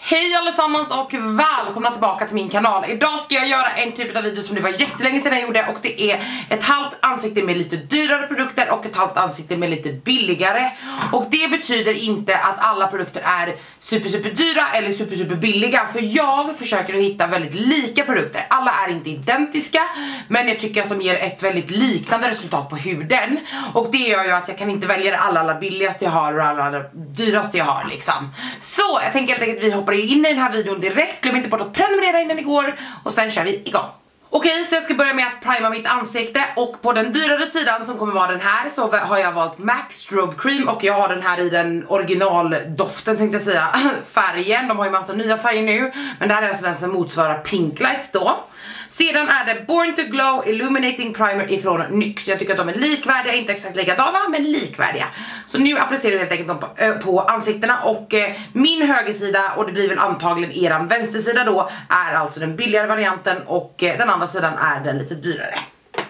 Hej allesammans och välkomna tillbaka till min kanal. Idag ska jag göra en typ av video som det var jättelänge sedan jag gjorde. Och det är ett halvt ansikte med lite dyrare produkter och ett halvt ansikte med lite billigare. Och det betyder inte att alla produkter är super dyra eller super billiga. För jag försöker att hitta väldigt lika produkter. Alla är inte identiska, men jag tycker att de ger ett väldigt liknande resultat på huden. Och det gör ju att jag kan inte välja det alla billigaste jag har och alla dyraste jag har liksom. Så jag tänker helt enkelt att vi hoppar in i den här videon direkt. Glöm inte bort att prenumerera innan det går. Och sen kör vi igång. Okej, så jag ska börja med att prima mitt ansikte. Och på den dyrare sidan som kommer vara den här så har jag valt MAC Strobe Cream. Och jag har den här i den originaldoften tänkte jag säga. Färgen, de har ju massa nya färger nu. Men det här är alltså den som motsvarar Pink Lights då. Sedan är det Born to Glow Illuminating Primer ifrån NYX. Jag tycker att de är likvärdiga, inte exakt likadana men likvärdiga. Så nu applicerar jag helt enkelt dem på ansiktena. Och min högersida, och det blir väl antagligen eran vänstersida då, är alltså den billigare varianten. Och den andra sidan är den lite dyrare.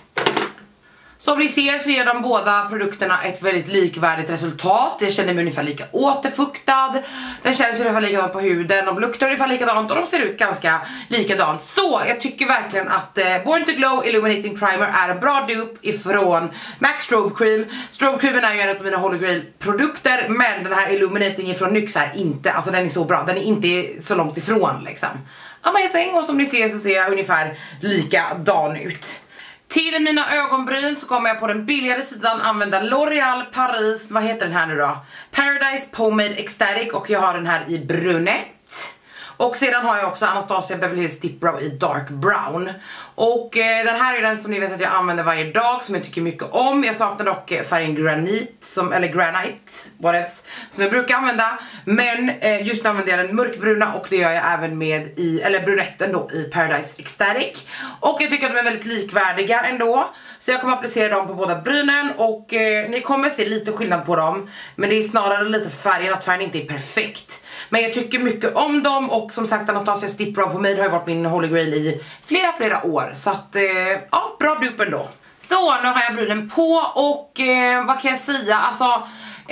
Som ni ser så ger de båda produkterna ett väldigt likvärdigt resultat. Jag känner mig ungefär lika återfuktad. Den känns ungefär likadant på huden. De luktar ungefär likadant och de ser ut ganska likadant. Så jag tycker verkligen att Born to Glow Illuminating Primer är en bra dupe ifrån MAC Strobe Cream. Strobe Creamen är ju en av mina Holy Grail produkter. Men den här Illuminating ifrån NYX är inte, alltså den är så bra. Den är inte så långt ifrån liksom. Amazing, och som ni ser så ser jag ungefär likadan ut. Till mina ögonbryn så kommer jag på den billigare sidan använda L'Oréal Paris, vad heter den här nu då? Paradise Pomade Ecstatic, och jag har den här i brunett. Och sedan har jag också Anastasia Beverly Hills Dip Brow i dark brown. Och den här är den som ni vet att jag använder varje dag, som jag tycker mycket om. Jag saknar dock färgen granite, eller granite, whatever, som jag brukar använda. Men just nu använder jag den mörkbruna, och det gör jag även med i, eller brunetten då, i Paradise Ecstatic. Och jag tycker att de är väldigt likvärdiga ändå. Så jag kommer applicera dem på båda brynen. Och ni kommer se lite skillnad på dem. Men det är snarare lite färgen, att färgen inte är perfekt. Men jag tycker mycket om dem. Och som sagt, Anastasia Dip Brow på mig har ju varit min Holy Grail i flera år. Så att, ja, bra dupe ändå. Så, nu har jag brynen på. Och vad kan jag säga? Alltså,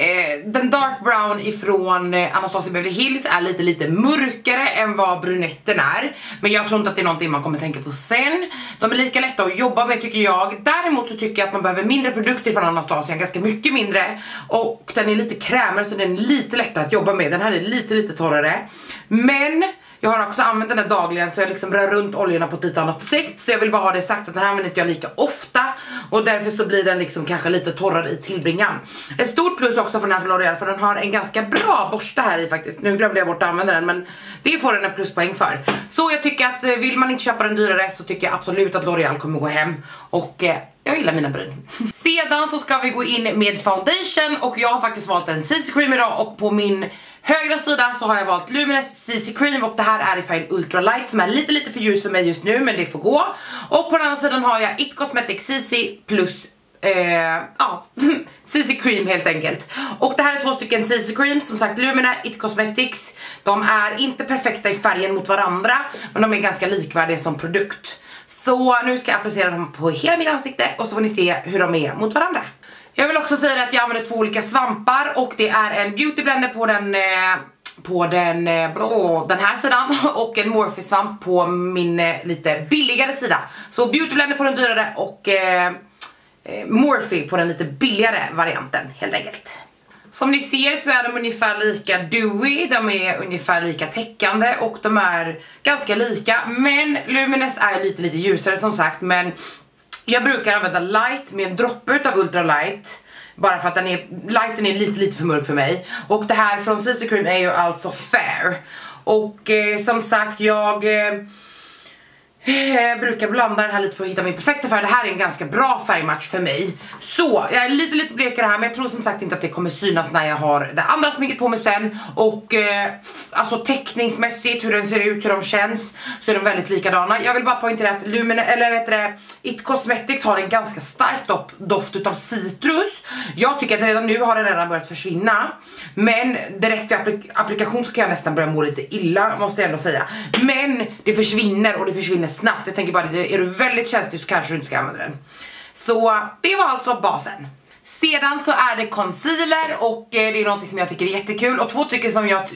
den dark brown ifrån Anastasia Beverly Hills är lite mörkare än vad brunetten är. Men jag tror inte att det är någonting man kommer tänka på sen. De är lika lätta att jobba med tycker jag. Däremot så tycker jag att man behöver mindre produkter från Anastasia, ganska mycket mindre. Och den är lite krämare så den är lite lättare att jobba med. Den här är lite torrare. Men jag har också använt den här dagligen, så jag liksom rör runt oljorna på ett lite annat sätt. Så jag vill bara ha det sagt att den här använder inte jag lika ofta. Och därför så blir den liksom kanske lite torrare i tillbringan. Ett stort plus också för den här från L'Oréal, för den har en ganska bra borste här i faktiskt. Nu glömde jag bort att använda den, men det får den en pluspoäng för. Så jag tycker att vill man inte köpa den dyrare så tycker jag absolut att L'Oréal kommer gå hem. Och jag gillar mina bryn. Sedan så ska vi gå in med foundation. Och jag har faktiskt valt en CC Cream idag. Och på min högra sida så har jag valt Luminous CC Cream. Och det här är i färgen Ultra Light, som är lite för ljus för mig just nu, men det får gå. Och på den andra sidan har jag It Cosmetics CC plus CC Cream helt enkelt. Och det här är två stycken CC Cream, som sagt Lumina, It Cosmetics. De är inte perfekta i färgen mot varandra, men de är ganska likvärdiga som produkt. Så nu ska jag applicera dem på hela mitt ansikte, och så får ni se hur de är mot varandra. Jag vill också säga att jag använder två olika svampar, och det är en beauty blender på den här sidan och en Morphe svamp på min lite billigare sida. Så beauty blender på den dyrare och Morphe på den lite billigare varianten helt enkelt. Som ni ser så är de ungefär lika dewy, de är ungefär lika täckande och de är ganska lika. Men Luminous är lite ljusare som sagt, men jag brukar använda light med en droppe av Ultra Light. Bara för att lighten är lite för mörk för mig. Och det här från CC Cream är ju alltså fair. Och som sagt, jag brukar blanda den här lite för att hitta min perfekta färg. Det här är en ganska bra färgmatch för mig. Så, jag är lite blekare här, men jag tror som sagt inte att det kommer synas när jag har det andra sminket på mig sen. Och alltså teckningsmässigt, hur den ser ut, hur de känns, så är de väldigt likadana. Jag vill bara poängtera att It Cosmetics har en ganska stark doft utav citrus. Jag tycker att redan nu har den redan börjat försvinna. Men direkt i applikation så kan jag nästan börja må lite illa, måste jag ändå säga. Men det försvinner, och det försvinner snabbt. Jag tänker bara att är du väldigt känslig så kanske du inte ska använda den. Så det var alltså basen. Sedan så är det concealer och det är något som jag tycker är jättekul och två stycken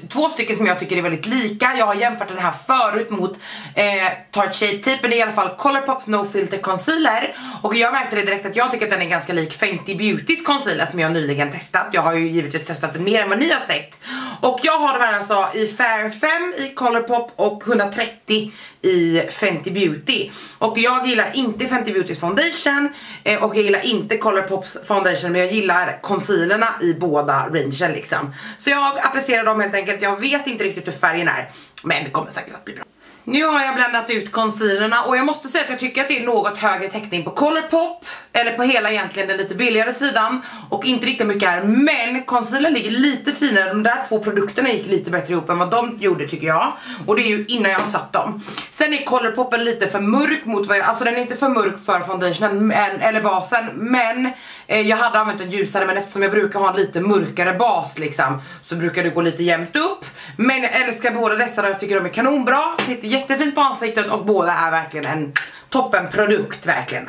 som jag tycker är väldigt lika. Jag har jämfört den här förut mot Tarte Shape Tape, men det är i alla fall Colourpops No Filter Concealer. Och jag märkte det direkt att jag tycker att den är ganska lik Fenty Beautys concealer som jag nyligen testat. Jag har ju givetvis testat den mer än vad ni har sett. Och jag har den här alltså i Fair 5 i Colourpop och 130 i Fenty Beauty. Och jag gillar inte Fenty Beautys foundation och jag gillar inte Colourpops foundation, men jag gillar concealerna i båda rangen liksom. Så jag applicerar dem helt enkelt. Jag vet inte riktigt hur färgen är, men det kommer säkert att bli bra. Nu har jag blandat ut concealerna och jag måste säga att jag tycker att det är något högre täckning på Colourpop, eller på hela egentligen den lite billigare sidan, och inte riktigt mycket här, men concealer ligger lite finare. De där två produkterna gick lite bättre ihop än vad de gjorde tycker jag, och det är ju innan jag har satt dem. Sen är Colourpopen lite för mörk mot vad jag, alltså den är inte för mörk för foundationen eller basen, men jag hade använt en ljusare, men eftersom jag brukar ha en lite mörkare bas liksom, så brukar det gå lite jämnt upp. Men jag älskar båda dessa, jag tycker de är kanonbra, sitter jättefint på ansiktet och båda är verkligen en toppenprodukt verkligen.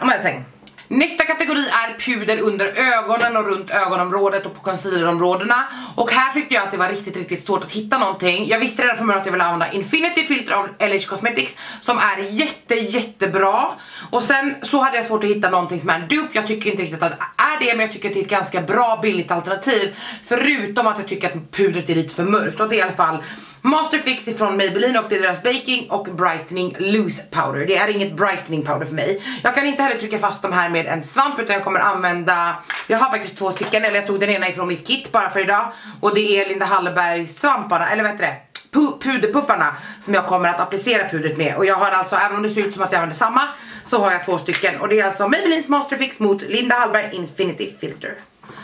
Nästa kategori är puder under ögonen och runt ögonområdet och på concealerområdena. Och här tyckte jag att det var riktigt svårt att hitta någonting. Jag visste redan från början att jag ville använda Infinity Filter av LH Cosmetics, som är jättebra. Och sen så hade jag svårt att hitta någonting som är en dupe. Jag tycker inte riktigt att det är det, men jag tycker att det är ett ganska bra billigt alternativ. Förutom att jag tycker att pudret är lite för mörkt. Och det är i alla fall Master Fix ifrån Maybelline, och det är deras Baking och Brightening Loose Powder. Det är inget brightening powder för mig. Jag kan inte heller trycka fast de här med en svamp, utan jag kommer använda, jag har faktiskt två stycken, eller jag tog den ena ifrån mitt kit bara för idag. Och det är Linda Hallberg svamparna, eller vad heter det? Puderpuffarna som jag kommer att applicera pudret med. Och jag har alltså, även om det ser ut som att jag använder samma, så har jag två stycken. Och det är alltså Maybelline's Master Fix mot Linda Hallberg Infinity Filter.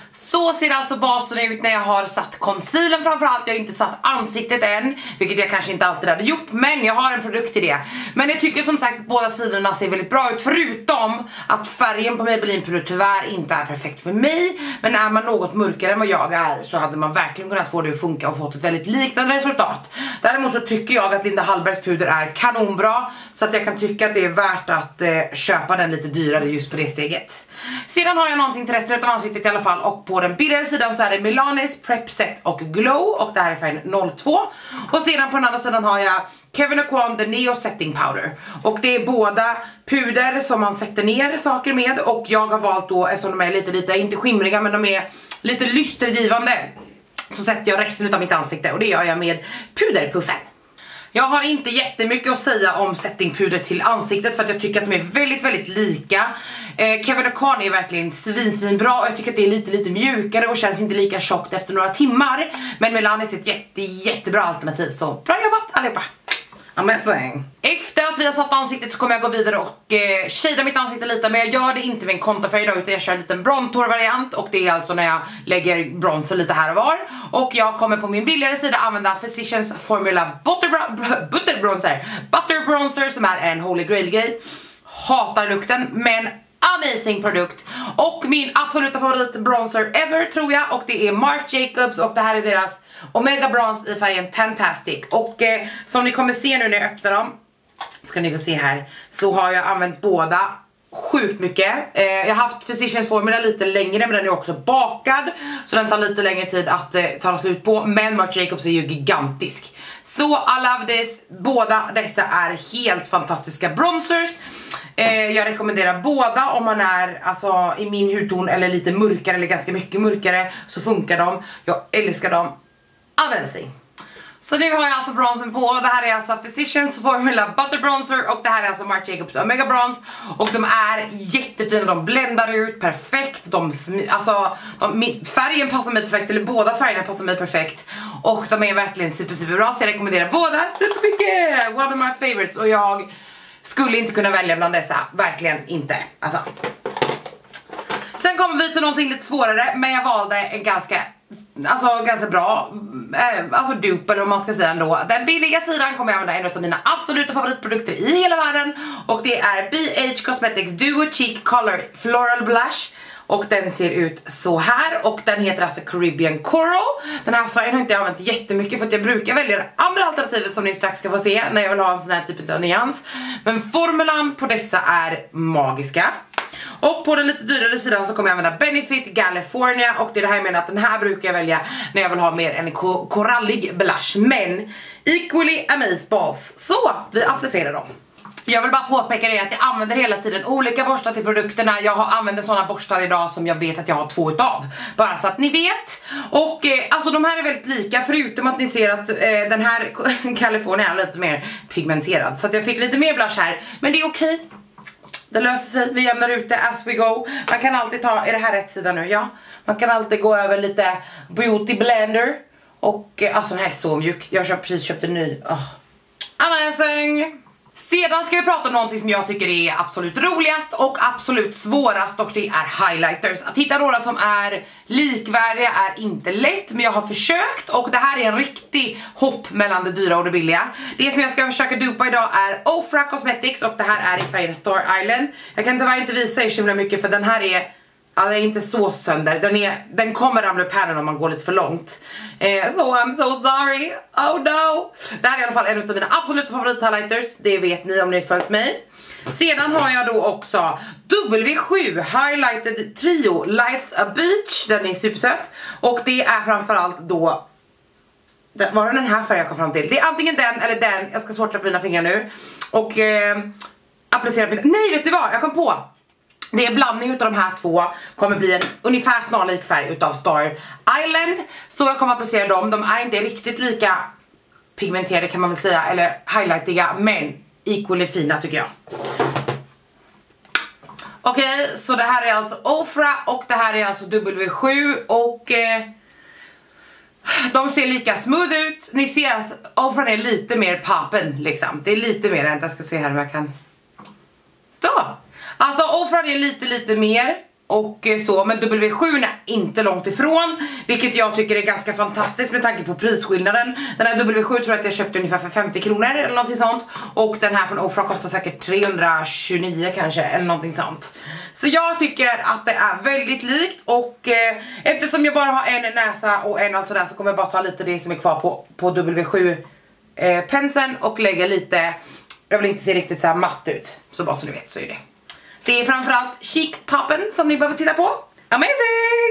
Så ser alltså basen ut när jag har satt concealern framförallt. Jag har inte satt ansiktet än, vilket jag kanske inte alltid hade gjort, men jag har en produkt till det. Men jag tycker som sagt att båda sidorna ser väldigt bra ut, förutom att färgen på Maybelline pudret tyvärr inte är perfekt för mig. Men är man något mörkare än vad jag är, så hade man verkligen kunnat få det att funka och fått ett väldigt liknande resultat. Däremot så tycker jag att Linda Hallbergs puder är kanonbra, så att jag kan tycka att det är värt att köpa den lite dyrare just på det steget. Sedan har jag någonting till resten av ansiktet i alla fall, och på den billigare sidan så är det Milanis Prep Set och Glow, och det här är färgen 02. Och sedan på den andra sidan har jag Kevyn Aucoin The Neo Setting Powder, och det är båda puder som man sätter ner saker med, och jag har valt då, eftersom de är lite inte skimriga, men de är lite lystergivande, så sätter jag resten av mitt ansikte, och det gör jag med puderpuffen. Jag har inte jättemycket att säga om settingpuder till ansiktet, för att jag tycker att de är väldigt lika. Kevyn Aucoin är verkligen svinbra, och jag tycker att det är lite mjukare och känns inte lika tjockt efter några timmar. Men Milanis är ett jättebra alternativ, så bra jobbat allihopa! Amazing. Efter att vi har satt ansiktet så kommer jag gå vidare och shada mitt ansikte lite, men jag gör det inte med en kontofärg idag, utan jag kör en liten bronzer-variant, och det är alltså när jag lägger bronzer lite här och var. Och jag kommer på min billigare sida använda Physicians Formula Butter Bronzer, som är en Holy Grail-grej. Hatar lukten, men amazing produkt. Och min absoluta favorit bronzer ever tror jag, och det är Marc Jacobs, och det här är deras Omega Bronze i färgen Fantastic. Och som ni kommer se nu när jag öppnar dem, ska ni få se här, så har jag använt båda sjukt mycket. Jag har haft Physicians Formula lite längre, men den är också bakad, så den tar lite längre tid att ta slut på. Men Marc Jacobs är ju gigantisk. Så I love this. Båda dessa är helt fantastiska bronzers. Jag rekommenderar båda om man är alltså i min hudton eller lite mörkare eller ganska mycket mörkare, så funkar de. Jag älskar dem. Amazing. Så nu har jag alltså bronzen på. Det här är alltså Physicians Formula Butter Bronzer, och det här är alltså Marc Jacobs Omega Bronze. Och de är jättefina, de bländar ut perfekt. Färgen passar mig perfekt, eller båda färgerna passar mig perfekt. Och de är verkligen superbra, så jag rekommenderar båda supermycket. One of my favorites, och jag skulle inte kunna välja bland dessa, verkligen inte. Alltså. Sen kommer vi till någonting lite svårare, men jag valde en ganska bra dupe, eller vad man ska säga ändå. Den billiga sidan kommer jag använda en av mina absoluta favoritprodukter i hela världen, och det är BH Cosmetics Duo Cheek Color Floral Blush. Och den ser ut så här, och den heter alltså Caribbean Coral. Den här färgen har inte jag använt jättemycket, för att jag brukar välja andra alternativet som ni strax ska få se när jag vill ha en sån här typ av nyans. Men formulan på dessa är magiska. Och på den lite dyrare sidan så kommer jag använda Benefit California. Och det är det här jag menar att den här brukar jag välja när jag vill ha mer en korallig blush. Men equally amazeballs. Så, vi applicerar dem. Jag vill bara påpeka det att jag använder hela tiden olika borstar till produkterna. Jag använder sådana borstar idag som jag vet att jag har 2 utav. Bara så att ni vet. Och alltså de här är väldigt lika, förutom att ni ser att den här California är lite mer pigmenterad. Så att jag fick lite mer blush här. Men det är okej. Det löser sig, vi jämnar ut det as we go. Man kan alltid ta, är det här rätt sida nu? Ja. Man kan alltid gå över lite beauty blender. Och alltså den här är så mjuk. Jag har precis köpt en ny. Amazing! Sedan ska vi prata om någonting som jag tycker är absolut roligast och absolut svårast, och det är highlighters. Att hitta några som är likvärdiga är inte lätt, men jag har försökt, och det här är en riktig hopp mellan det dyra och det billiga. Det som jag ska försöka dupa idag är Ofra Cosmetics, och det här är i färgen Star Island. Jag kan tyvärr inte visa er så himla mycket för den här är... Ja, det är inte så sönder. Den kommer ramla upp här om man går lite för långt. So I'm so sorry. Oh no. Det här är i alla fall en av mina absoluta favorit-highlighters. Det vet ni om ni har följt mig. Sedan har jag då också W7 Highlighted Trio Life's a Beach. Den är supersöt. Och det är framförallt då... Var det den här färgen jag kom fram till? Det är antingen den eller den. Jag ska sortera på mina fingrar nu. Och applicera på... Nej, vet du vad? Jag kom på. Det är en blandning utav de här två. Kommer bli en ungefär snarlik färg utav Star Island. Så jag kommer applicera dem. De är inte riktigt lika pigmenterade kan man väl säga, eller highlightiga, men equally fina tycker jag. Okej, så det här är alltså Ofra och det här är alltså W7. Och de ser lika smooth ut. Ni ser att Ofra är lite mer pappen liksom. Det är lite mer än, jag ska se här om jag kan. Så. Alltså Ofra är lite mer och så, men W7 är inte långt ifrån, vilket jag tycker är ganska fantastiskt med tanke på prisskillnaden. Den här W7 tror jag att jag köpte ungefär för 50 kronor eller någonting sånt, och den här från Ofra kostar säkert 329 kanske eller någonting sånt. Så jag tycker att det är väldigt likt, och eftersom jag bara har en näsa och en allt sådär, så kommer jag bara ta lite det som är kvar på W7 penseln och lägga lite. Jag vill inte se riktigt så här matt ut, så bara så ni vet så är det. Det är framförallt Cheek Poppen som ni behöver titta på. Amazing!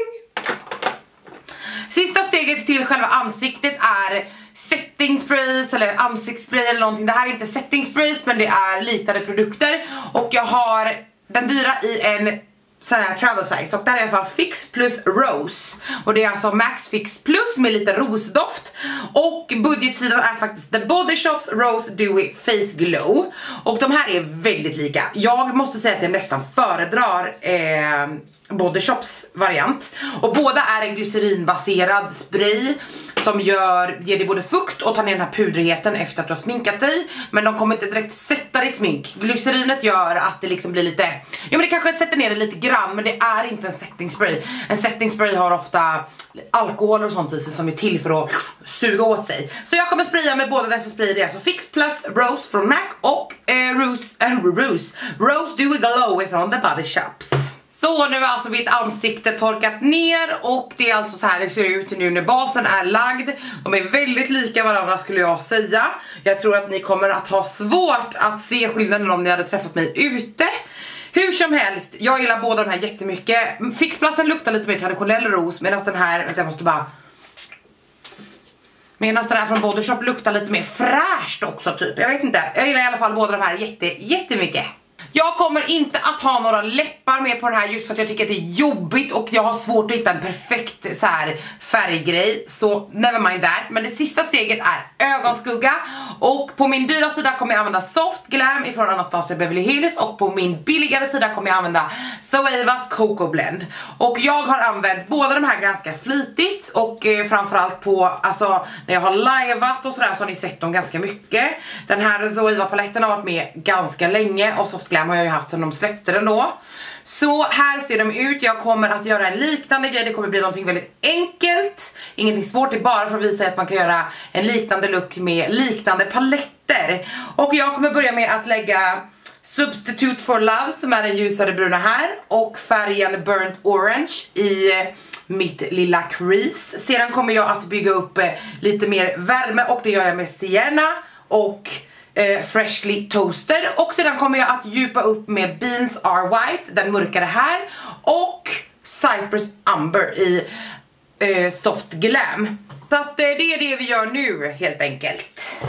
Sista steget till själva ansiktet är setting sprays eller ansiktsspray eller någonting. Det här är inte setting sprays, men det är liknande produkter. Och jag har den dyra i en sån här travel size, och där är i alla fall Fix plus Rose. Och det är alltså Max Fix plus med lite rosdoft. Och budgetsidan är faktiskt The Body Shop's Rose Dewy Face Glow. Och de här är väldigt lika. Jag måste säga att jag nästan föredrar Body Shops variant. Och båda är en glycerinbaserad spray som ger dig både fukt och tar ner den här pudrigheten efter att du har sminkat dig. Men de kommer inte direkt sätta dig i smink. Glycerinet gör att det liksom blir lite... Ja, men det kanske sätter ner det lite grann, men det är inte en setting spray. En setting spray har ofta alkohol och sånt i sig som är till för att suga åt sig. Så jag kommer spraya med båda dessa sprayer. Det är alltså Fix plus Rose från MAC och Rose Dewy Glow från The Body Shops. Så nu är alltså mitt ansikte torkat ner, och det är alltså så här det ser ut nu när basen är lagd. De är väldigt lika varandra skulle jag säga. Jag tror att ni kommer att ha svårt att se skillnaden om ni hade träffat mig ute. Hur som helst, jag gillar båda de här jättemycket. Fixplatsen luktar lite mer traditionell ros, medan den här, jag måste bara... Medan den här från Body Shop luktar lite mer fräscht också typ. Jag vet inte, jag gillar i alla fall båda de här jättemycket. Jag kommer inte att ha några läppar med på den här just för att jag tycker att det är jobbigt och jag har svårt att hitta en perfekt så här färggrej. Så never mind that. Men det sista steget är ögonskugga. Och på min dyra sida kommer jag använda Soft Glam ifrån Anastasia Beverly Hills. Och på min billigare sida kommer jag använda Zoevas Cocoa Blend. Och jag har använt båda de här ganska flitigt. Och framförallt på, alltså när jag har liveat och sådär så har ni sett dem ganska mycket. Den här Zoeva paletten har varit med ganska länge och Soft Glam har jag ju haft sedan de släppte den då. Så här ser de ut. Jag kommer att göra en liknande grej. Det kommer bli någonting väldigt enkelt. Ingenting svårt, det är bara för att visa att man kan göra en liknande look med liknande paletter. Och jag kommer börja med att lägga Substitute for Love som är den ljusare bruna här. Och färgen Burnt Orange i mitt lilla crease. Sedan kommer jag att bygga upp lite mer värme och det gör jag med Sienna och Freshly Toasted. Och sedan kommer jag att djupa upp med Beans Are White, den mörkare här. Och Cypress Amber i Soft Glam. Så att det är det vi gör nu helt enkelt.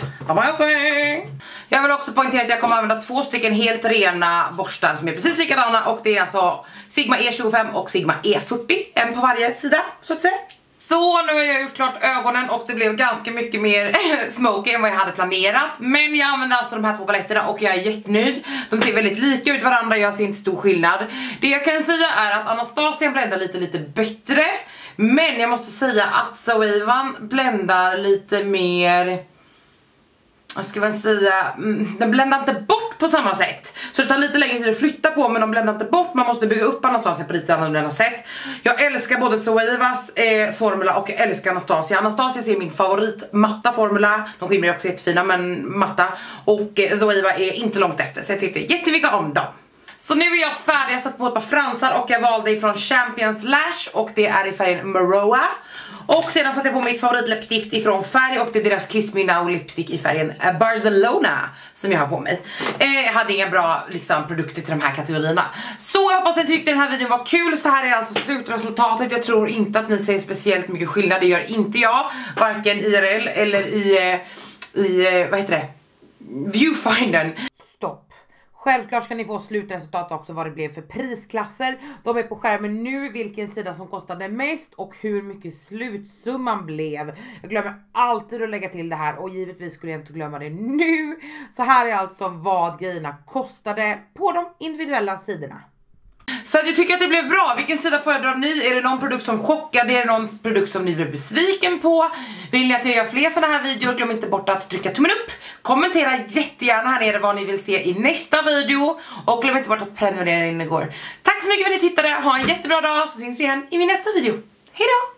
Jag vill också poängtera att jag kommer använda 2 stycken helt rena borstar som är precis likadana. Och det är alltså Sigma E25 och Sigma E40. En på varje sida så att säga. Så nu har jag gjort klart ögonen och det blev ganska mycket mer smoky än vad jag hade planerat. Men jag använder alltså de här 2 paletterna och jag är jättenöjd. De ser väldigt lika ut varandra, jag ser inte stor skillnad. Det jag kan säga är att Anastasia bländar lite bättre. Men jag måste säga att Zoevan bländar lite mer... Vad ska man säga? Den bländar inte bort på samma sätt. Så det tar lite längre tid att flytta på, men de bländar inte bort. Man måste bygga upp Anastasia på lite annorlunda sätt. Jag älskar både Zoevas formula och jag älskar Anastasia. Anastasia är min favorit matta formula. De skimrar också jättefina, men matta. Och Zoeva är inte långt efter, så jag tyckte jättemycket om dem. Så nu är jag färdig, jag satt på ett par fransar och jag valde ifrån Champions Lash och det är i färgen Maroa. Och sedan satte jag på mitt favoritläppstift ifrån Färg och det är deras Kiss Me Now lipstick i färgen Barcelona som jag har på mig. Jag hade inga bra produkter till de här kategorierna. Så jag hoppas att ni tyckte den här videon var kul. Så här är alltså slutresultatet. Jag tror inte att ni ser speciellt mycket skillnad, det gör inte jag. Varken IRL eller i vad heter det? Viewfindern. Stopp. Självklart ska ni få slutresultat också, vad det blev för prisklasser. De är på skärmen nu, vilken sida som kostade mest och hur mycket slutsumman blev. Jag glömmer alltid att lägga till det här och givetvis skulle jag inte glömma det nu. Så här är alltså vad grejerna kostade på de individuella sidorna. Så jag tycker att det blev bra. Vilken sida föredrar ni? Är det någon produkt som chockade? Är det någon produkt som ni blir besviken på? Vill ni att jag gör fler sådana här videor? Glöm inte bort att trycka tummen upp. Kommentera jättegärna här nere vad ni vill se i nästa video. Och glöm inte bort att prenumerera in igår. Tack så mycket för att ni tittade. Ha en jättebra dag så syns vi igen i min nästa video. Hej då!